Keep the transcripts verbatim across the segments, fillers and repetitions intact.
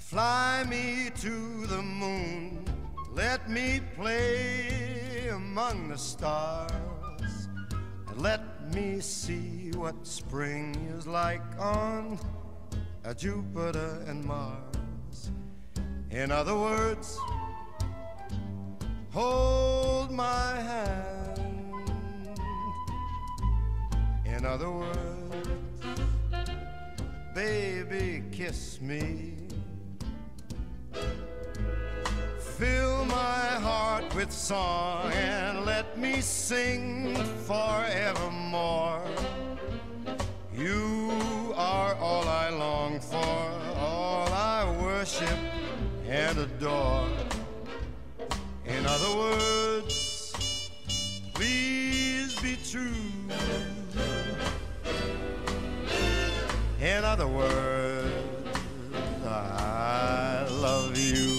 Fly me to the moon, let me play among the stars, and let me see what spring is like on a Jupiter and Mars. In other words, hold my hand. In other words, baby, kiss me. Fill my heart with song and let me sing forevermore. You are all I long for, all I worship and adore. In other words, please be true. In other words, I love you.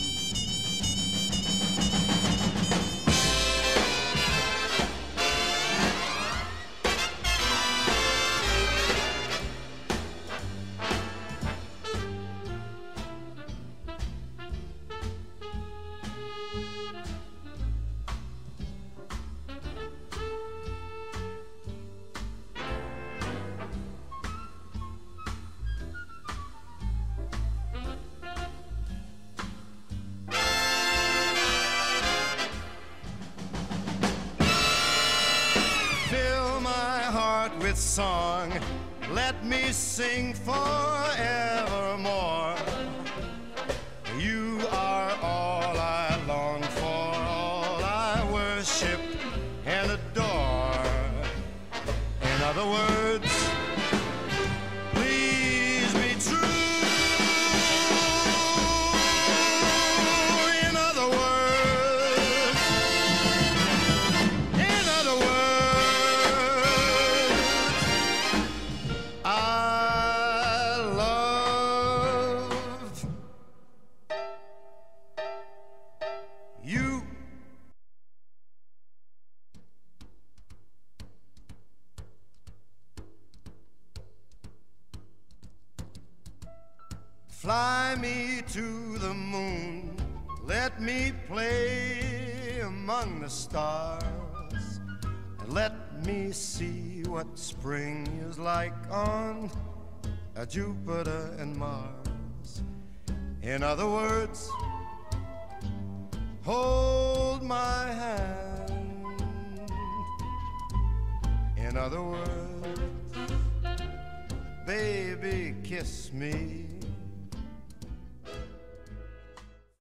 With song, let me sing forevermore. You are all I long for, all I worship and adore. In other words, please be true. In other words, in other words, I love you. Fly me to the moon, let me play among the stars, and let me see what spring is like on a Jupiter and Mars. In other words, hold my hand. In other words, baby, kiss me.